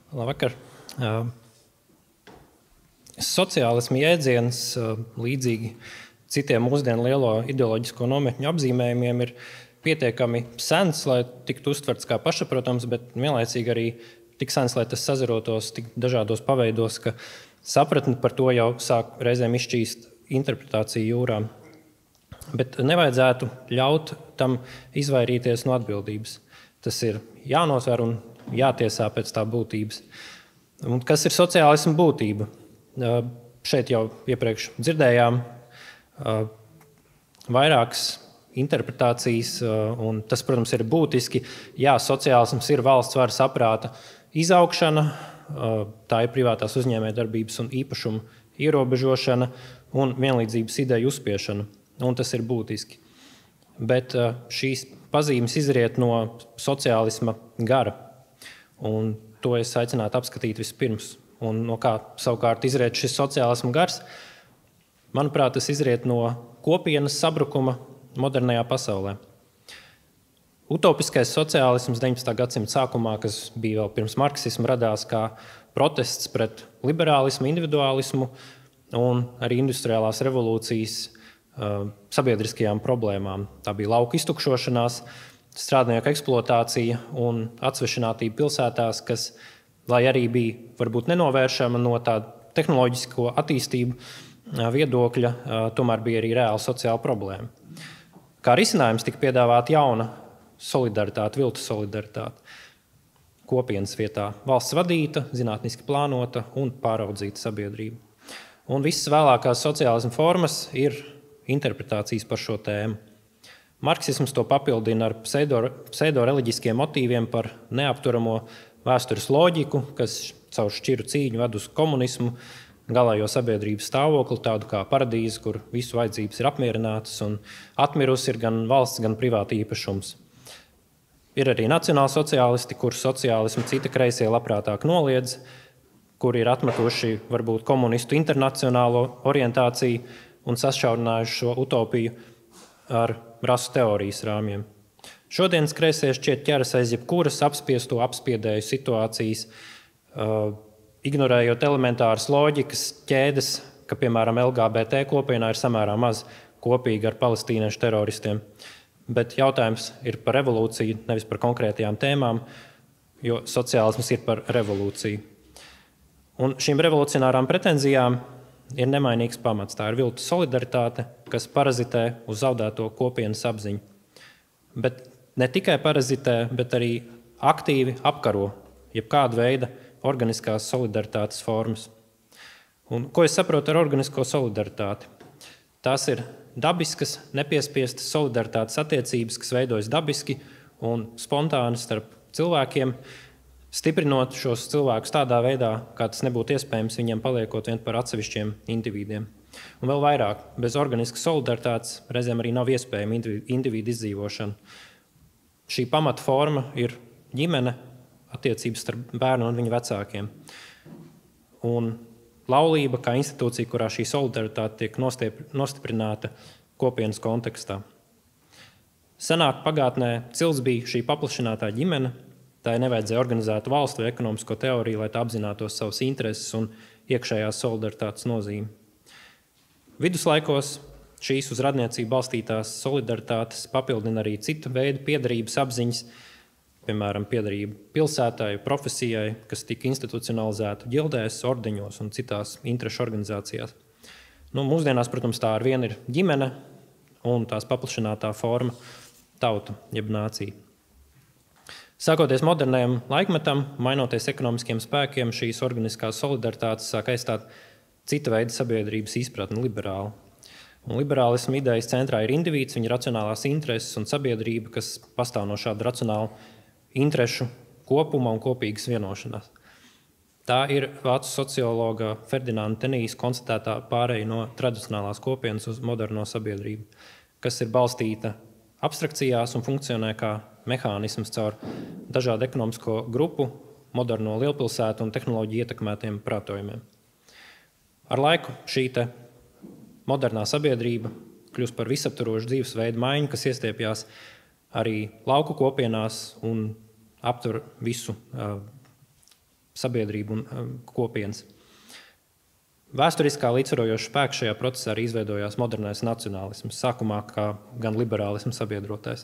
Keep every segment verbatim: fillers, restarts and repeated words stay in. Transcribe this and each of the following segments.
Labvakar. Sociālisma jēdziens, līdzīgi citiem mūsdienu lielo ideoloģisko nometņu apzīmējumiem, ir pietiekami sens, lai tiktu uztverts kā pašsaprotams, bet vienlaicīgi arī tik sens, lai tas sazarotos tik dažādos paveidos, ka sapratni par to jau sāk reizēm izšķīst interpretāciju jūrā. Bet nevajadzētu ļaut tam izvairīties no atbildības. Tas ir jānosver un jātiesā pēc tā būtības. Un kas ir sociālisma būtība? Šeit jau iepriekš dzirdējām vairākas interpretācijas, un tas, protams, ir būtiski. Jā, sociālisms ir valsts varas aprāta izaugšana, tā ir privātās uzņēmējdarbības un īpašuma ierobežošana un vienlīdzības ideju uzspiešana, un tas ir būtiski. Bet šīs pazīmes izriet no sociālisma gara, un to es aicinātu apskatīt vispirms. Un no kā savukārt izriet šis sociālisma gars? Manuprāt, tas izriet no kopienas sabrukuma modernajā pasaulē. Utopiskais sociālisms deviņpadsmitā gadsimta sākumā, kas bija vēl pirms marksisma, radās kā protests pret liberālismu, individuālismu un arī industriālās revolūcijas uh, sabiedriskajām problēmām. Tā bija lauku iztukšošanās, strādnieku eksploatācija un atsvešinātība pilsētās, kas, lai arī bija varbūt nenovēršama no tāda tehnoloģisko attīstību viedokļa, tomēr bija arī reāla sociāla problēma. Kā risinājums tika piedāvāta jauna solidaritāte, viltu solidaritāte. Kopienas vietā valsts vadīta, zinātniski plānota un pāraudzīta sabiedrība. Un visas vēlākās sociālisma formas ir interpretācijas par šo tēmu. Marksisms to papildina ar pseido-reliģiskiem motīviem par neapturamo vēstures loģiku, kas caur šķiru cīņu ved uz komunismu, galējo sabiedrības stāvokli, tādu kā paradīze, kur visu vajadzības ir apmierinātas un atmirusi ir gan valsts, gan privāta īpašums. Ir arī nacionālsociālisti, kur sociālismu cita kreisie labprātāk noliedz, kuri ir atmetuši varbūt komunistu internacionālo orientāciju un sašaurinājuši šo utopiju ar rasu teorijas rāmjiem. Šodienas kreisie šķiet ķeras aiz jebkuras apspiesto apspiedēju situācijas, uh, ignorējot elementāras loģikas ķēdes, ka, piemēram, L G B T kopienā ir samērā maz kopīga ar palestīniešu teroristiem. Bet jautājums ir par revolūciju, nevis par konkrētajām tēmām, jo sociālisms ir par revolūciju. Un šīm revolucionārām pretenzijām ir nemainīgs pamats. Tā ir viltu solidaritāte, kas parazitē uz zaudēto kopienas apziņu. Bet ne tikai parazitē, bet arī aktīvi apkaro jebkādu veidu organiskās solidaritātes formas. Un ko es saprotu ar organisko solidaritāti? Tās ir dabiskas, nepiespiestas solidaritātes attiecības, kas veidojas dabiski un spontāni starp cilvēkiem, stiprinot šos cilvēkus tādā veidā, kā tas nebūtu iespējams viņiem paliekot vien par atsevišķiem individiem. Un vēl vairāk, bez organiskas solidaritātes reizēm arī nav iespējama individu izdzīvošana. Šī pamata forma ir ģimene, attiecības starp bērnu un viņu vecākiem. Un laulība kā institūcija, kurā šī solidaritāte tiek nostiprināta kopienas kontekstā. Senāk pagātnē cils bija šī paplašinātā ģimene, tā nevajadzēja organizētu valstu vai ekonomisko teoriju, lai tā apzinātos savas intereses un iekšējās solidaritātes nozīmi. Viduslaikos šīs uz radniecību balstītās solidaritātes papildina arī citu veidu piederības apziņas, piemēram, piederība pilsētai, profesijai, kas tika institucionalizēta ģildēs, ordeņos un citās interešu organizācijās. Nu, mūsdienās, protams, tā ar vienu ir ģimene un tās paplašinātā forma tauta, jeb nācija. Sākoties modernajam laikmetam, mainoties ekonomiskiem spēkiem, šīs organiskās solidaritātes sāk aizstāt cita veida sabiedrības izpratni liberāli. Un liberālisma idejas centrā ir indivīds, viņa racionālās intereses un sabiedrība, kas pastāv no šāda racionāla interešu kopuma un kopīgas vienošanās. Tā ir vācu sociologa Ferdinanda Tenijas konstatētā pāreja no tradicionālās kopienas uz moderno sabiedrību, kas ir balstīta abstrakcijās un funkcionē kā mehānisms caur dažādu ekonomisko grupu, moderno lielpilsētu un tehnoloģiju ietekmētiem prātojumiem. Ar laiku šī te modernā sabiedrība kļūst par visaptvarošu dzīvesveidu maiņu, kas iestiepjās arī lauku kopienās un aptver visu uh, sabiedrību un kopienas. Vēsturiskā līdzsvarojoša spēka šajā procesā arī izveidojās modernais nacionālisms, sākumā kā gan liberālisms sabiedrotais.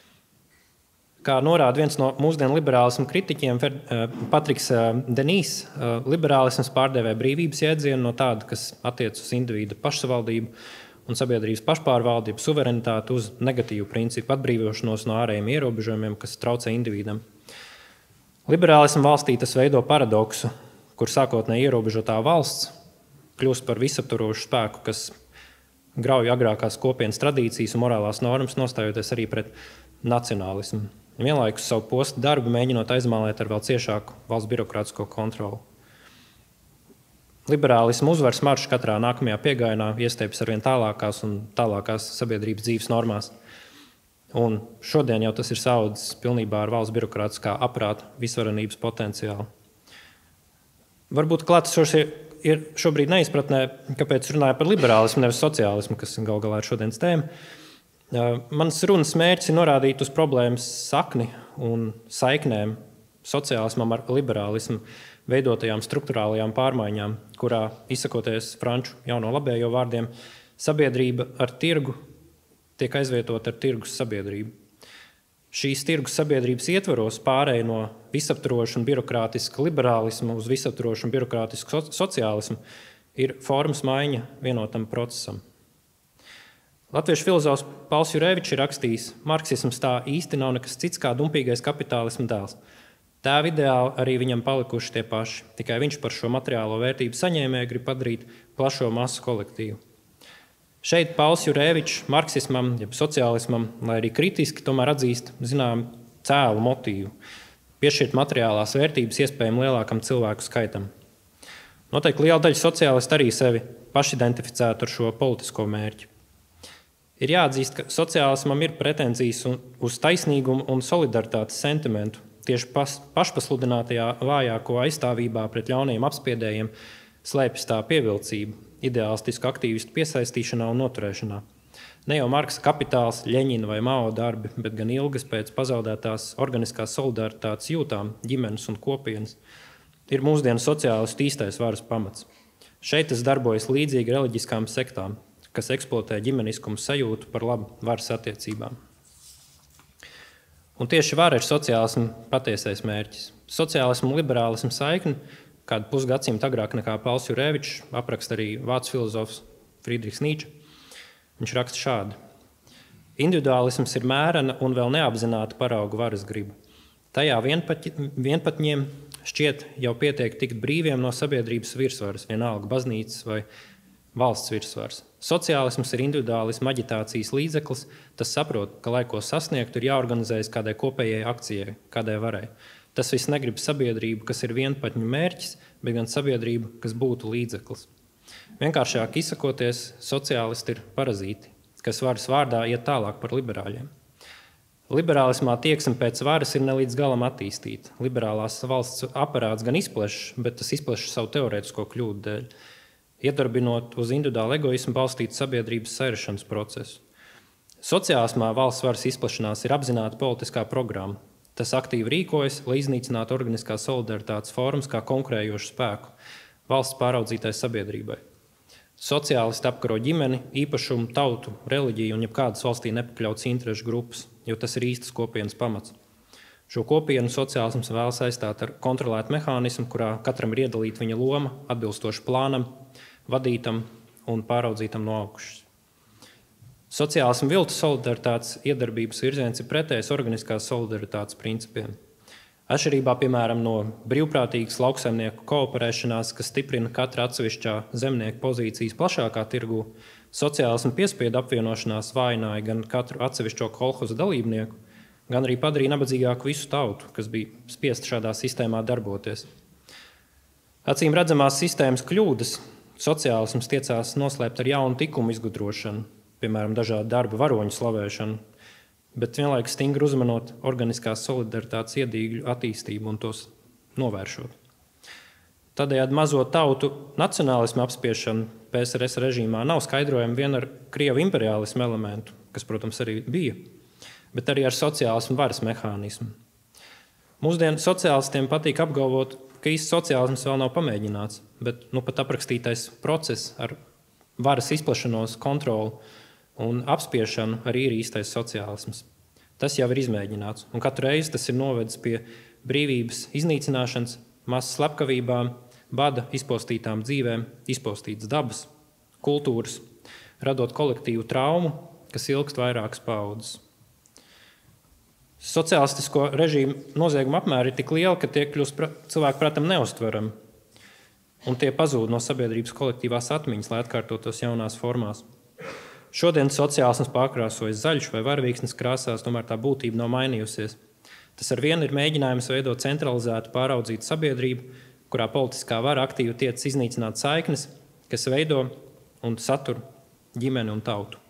Kā norāda viens no mūsdienu liberālismu kritiķiem, Patriks Denīs, liberālisms pārdevē brīvības jēdzienu no tāda, kas attiec uz individu pašsavaldību un sabiedrības pašpārvaldību, suverenitāti uz negatīvu principu atbrīvošanos no ārējiem ierobežojumiem, kas traucē individam. Liberālismu valstī tas veido paradoksu, kur sākotnēji ierobežotā valsts kļūst par visaptvarošu spēku, kas grauj agrākās kopienas tradīcijas un morālās normas, nostājoties arī pret nacionālismu. Vienlaikus savu postu darbu mēģinot aizmālēt ar vēl ciešāku valsts birokrātisko kontroli. Liberālismu uzvaras maršs katrā nākamajā piegājienā iestiepas arvien tālākās un tālākās sabiedrības dzīves normās. Un šodien jau tas ir saudzis pilnībā ar valsts birokrātiskā aparāta visvarenības potenciālu. Varbūt klātesošie ir šobrīd neizpratnē, kāpēc runāju par liberālismu, nevis sociālismu, kas gal galā ir šodienas tēma. Mans runas mērķis ir norādīt uz problēmas sakni un saiknēm sociālismam ar liberālismu veidotajām struktūrālajām pārmaiņām, kurā, izsakoties franču jauno labējo vārdiem, sabiedrība ar tirgu tiek aizvietota ar tirgus sabiedrību. Šīs tirgus sabiedrības ietvaros pārēja no visaptvaroša un birokrātiska liberālisma uz visaptvarošu un birokrātisku sociālismu ir formas maiņa vienotam procesam. Latviešu filozofs Pauls Jurevičs ir rakstījis: marksisms tā īsti nav nekas cits kā dumpīgais kapitālisma dēls. Tēva ideāli arī viņam palikuši tie paši, tikai viņš par šo materiālo vērtību saņēmēju grib padarīt plašo masu kolektīvu. Šeit Pauls Jurevičs marksismam, jeb sociālismam, lai arī kritiski, tomēr atzīst zinām cēlu motīvu, piešķirt materiālās vērtības iespējami lielākam cilvēku skaitam. Noteikti liela daļa sociālistu arī sevi pašidentificētu ar šo politisko mērķi. Ir jāatzīst, ka sociālismam ir pretenzijas uz taisnīgumu un solidaritātes sentimentu. Tieši pašpasludinātajā vājāko aizstāvībā pret ļaunajiem apspiedējiem slēpjas tā pievilcība, ideālistisku aktīvistu piesaistīšanā un noturēšanā. Ne jau Marksa Kapitāls, Ļeņina vai Mao darbi, bet gan ilgas pēc pazaudētās organiskās solidaritātes jūtām, ģimenes un kopienas, ir mūsdienu sociālistu īstais varas pamats. Šeit tas darbojas līdzīgi reliģiskām sektām, kas eksploatē ģimeniskumu sajūtu par labu varas attiecībām. Un tieši vara ir sociālisma patiesais mērķis. Sociālismu un liberālismu saikni kādu pusgadsimtu agrāk nekā Pauls Jurevičs apraksta arī vācu filozofs Friedrichs Nīče. Viņš raksta šādi: individuālisms ir mērena un vēl neapzināta parauga varas griba. Tajā vienpat, vienpatņiem šķiet jau pietiek tikt brīviem no sabiedrības virsvaras, vienalga baznīcas vai valsts virsvars. Sociālisms ir individuālisma aģitācijas līdzeklis, tas saprot, ka, lai ko sasniegtu, ir jāorganizējas kādai kopējai akcijai, kādai varai. Tas viss negrib sabiedrību, kas ir vienpatņu mērķis, bet gan sabiedrību, kas būtu līdzeklis. Vienkāršāk izsakoties, sociālisti ir parazīti, kas varas vārdā iet tālāk par liberāļiem. Liberālismā tieksme pēc varas ir nelīdz galam attīstīta. Liberālās valsts aparāts gan izplešs, bet tas izplešs savu teorētisko kļūdu dēļ, iedarbinot uz individuālu egoismu balstītu sabiedrības sairašanas procesu. Sociālismā valsts varas izplešanās ir apzināta politiskā programma. Tas aktīvi rīkojas, lai iznīcinātu organiskās solidaritātes formas kā konkurējošu spēku valsts pāraudzītai sabiedrībai. Sociālisti apkaro ģimeni, īpašumu, tautu, reliģiju un jebkādas valstī nepakļautas interešu grupas, jo tas ir īstas kopienas pamats. Šo kopienu sociālisms vēlas aizstāt ar kontrolētu mehānismu, kurā katram ir iedalīta viņa loma, atbilstoši plānam, vadītam un pāraudzītam no augšas. Sociālisma viltu solidaritātes iedarbības virziens ir pretējs organiskās solidaritātes principiem. Atšķirībā, piemēram, no brīvprātīgas lauksaimnieku kooperēšanās, kas stiprina katra atsevišķā zemnieka pozīcijas plašākā tirgū, sociālisma piespiedu apvienošanās vājināja gan katru atsevišķo kolhozu dalībnieku, gan arī padarīja nabadzīgāku visu tautu, kas bija spiest šādā sistēmā darboties. Acīm redzamās sistēmas kļūdas sociālisms tiecās noslēpt ar jaunu tikumu izgudrošanu, piemēram, dažādu darba varoņu slavēšanu, bet vienlaikus stingri uzmanot organiskās solidaritātes iedīgļu attīstību un tos novēršot. Tādējādi mazo tautu nacionālismu apspiešana P S R S režīmā nav skaidrojama vien ar Krievu imperiālismu elementu, kas, protams, arī bija, bet arī ar sociālismu varas mehānismu. Mūsdienu sociālistiem patīk apgalvot, ka īsts sociālisms vēl nav pamēģināts, bet nu, pat aprakstītais process ar varas izplašanos, kontroli un apspiešanu arī ir īstais sociālisms. Tas jau ir izmēģināts, un katru reizi tas ir novedis pie brīvības iznīcināšanas, masas slepkavībām, bada izpostītām dzīvēm, izpostītas dabas, kultūras, radot kolektīvu traumu, kas ilgst vairākas paudzes. Sociālistisko režīmu nozieguma apmēri ir tik lieli, ka tie kļūst cilvēku prātam neuztverami, un tie pazūd no sabiedrības kolektīvās atmiņas, lai atkārtotos jaunās formās. Šodien sociālisms pārkrāsojas zaļš vai varvīksnes krāsās, tomēr tā būtība nav mainījusies. Tas ar vienu ir mēģinājums veidot centralizētu, pāraudzītu sabiedrību, kurā politiskā vara aktīvi tiec iznīcināt saiknes, kas veido un satur ģimeni un tautu.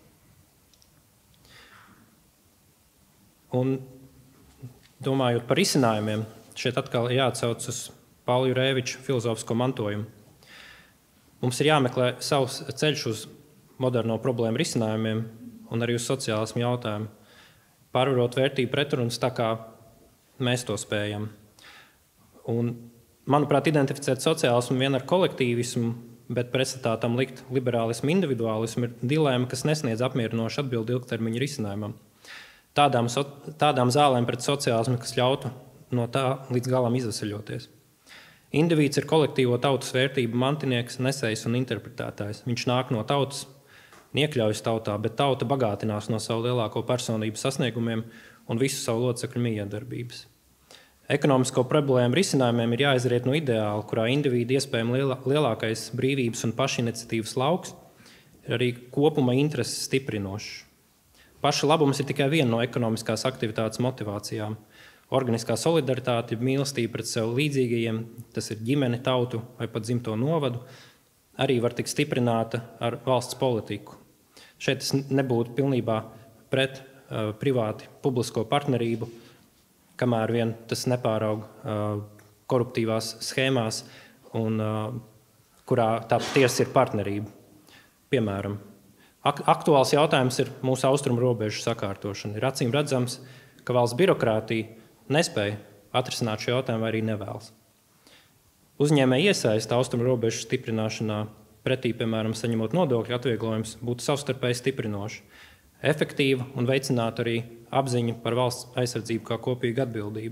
Un domājot par risinājumiem, šeit atkal jāatsauc uz Paula Jurēviča filozofisko mantojumu. Mums ir jāmeklē savs ceļš uz moderno problēmu risinājumiem un arī uz sociālismu jautājumu, pārvarot vērtību pretrunas tā, kā mēs to spējam. Un, manuprāt, identificēt sociālismu vien ar kolektīvismu, bet pretstatā tam likt liberālismu, individuālismu ir dilēma, kas nesniedz apmierinošu atbildi ilgtermiņa risinājumam. Tādām, so, tādām zālēm pret sociālismu, kas ļautu no tā līdz galam izveseļoties. Indivīds ir kolektīvo tautas vērtību mantinieks, nesējs un interpretētājs. Viņš nāk no tautas, iekļaujas tautā, bet tauta bagātinās no savu lielāko personību sasniegumiem un visu savu locekļu miedarbības. Ekonomisko problēmu risinājumiem ir jāizriet no ideāla, kurā indivīda iespējami lielākais brīvības un pašiniciatīvas lauks ir arī kopuma intereses stiprinošs. Paša labums ir tikai viena no ekonomiskās aktivitātes motivācijām. Organiskā solidaritāte, mīlestība pret sev līdzīgajiem, tas ir ģimene, tautu vai pat dzimto novadu, arī var tikt stiprināta ar valsts politiku. Šeit tas nebūtu pilnībā pret uh, privāti publisko partnerību, kamēr vien tas nepāraug uh, koruptīvās schēmās, un, uh, kurā tā patiesi ir partnerība. Piemēram, ak aktuāls jautājums ir mūsu austrumu robežu sakārtošana. Ir acīm redzams, ka valsts birokrātija nespēja atrisināt šo jautājumu vai arī nevēlas. Uzņēmēji iesaista austrumu robežu stiprināšanā pretī, piemēram, saņemot nodokļu atvieglojumus, būtu savstarpēji stiprinoši, efektīva un veicinātu arī apziņu par valsts aizsardzību kā kopīgu atbildību.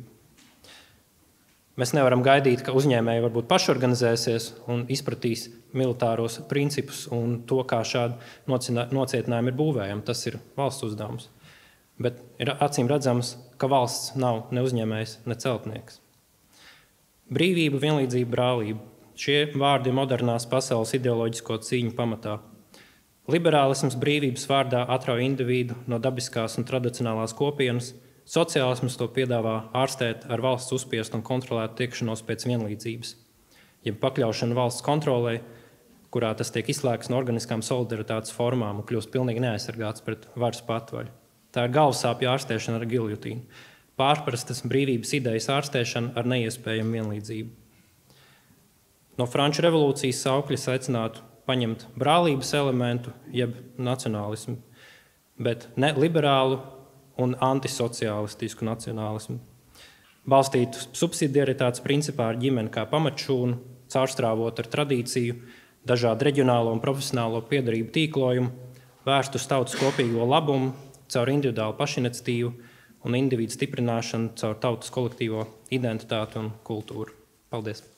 Mēs nevaram gaidīt, ka uzņēmēji varbūt pašorganizēsies un izpratīs militāros principus un to, kā šādi nocietinājumi ir būvējami. Tas ir valsts uzdevums. Bet ir acīm redzams, ka valsts nav ne uzņēmējs, ne celtnieks. Brīvība, vienlīdzība, brālība. Šie vārdi ir modernās pasaules ideoloģisko cīņu pamatā. Liberālisms brīvības vārdā atrauj individu no dabiskās un tradicionālās kopienas, sociālisms to piedāvā ārstēt ar valsts uzspiestu un kontrolētu tiekšanos pēc vienlīdzības, jeb pakļaušanu valsts kontrolē, kurā tas tiek izslēgts no organiskām solidaritātes formām un kļūst pilnīgi neaizsargāts pret varas patvaļu. Tā ir galvasāpju ārstēšana ar giljotīnu, pārprastas brīvības idejas ārstēšana ar neiespējamu vienlīdzību. No Franču revolūcijas saukļa aicinātu paņemt brālības elementu, jeb nacionālismu, bet ne liberālu un antisociālistisku nacionālismu. Balstītu subsidiaritātes principā ar ģimeni kā pamatšūnu, caurstrāvot ar tradīciju, dažādu reģionālo un profesionālo piederību tīklojumu, vērstu uz tautas kopīgo labumu, caur individuālu pašiniciatīvu un individu stiprināšanu caur tautas kolektīvo identitāti un kultūru. Paldies!